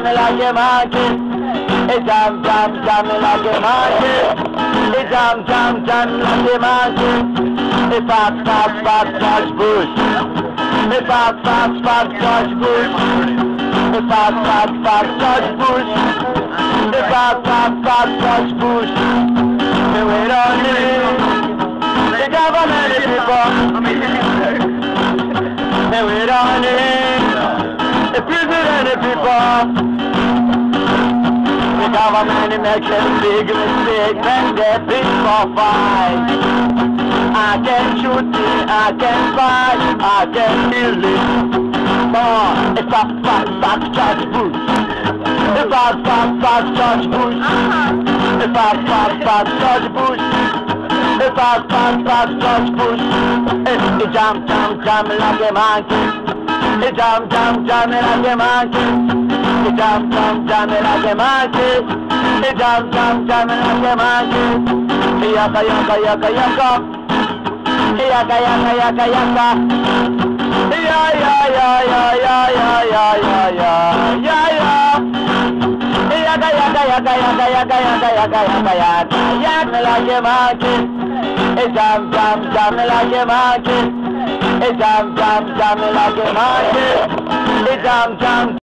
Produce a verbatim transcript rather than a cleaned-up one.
me like a monkey. A jam jam jam me like a monkey. A jam jam jam like a monkey. A fast fast fast George Bush. A fast fast fast George Bush. A fast fast fast George Bush. A fast fast fast George Bush. Me wait on me. The government people. Me wait on me. The president people. The government makes a big mistake when they think for fight. I can shoot it, I can fight, I can kill it. Oh, it's a fast, fast George Bush. It's a fast, fast, fast George Bush. It's a fast, fast, fast George Bush. It's a fast, fast, fast George Bush. It's a jam, jam, jam like a monkey. It's a jam, jam, jam like a monkey. It's a jam, jam, jam like a monkey. It's a jam, jam, jam like a monkey. Yaka, yaka, yaka, yaka. Yaka yaka yaka yaka. Ya ya ya ya ya ya ya ya ya ya ya. Yaka yaka yaka yaka yaka yaka yaka yaka yaka. Yak me like a monkey. A jam jam jam me like a monkey. A jam jam jam me like a monkey. A jam jam.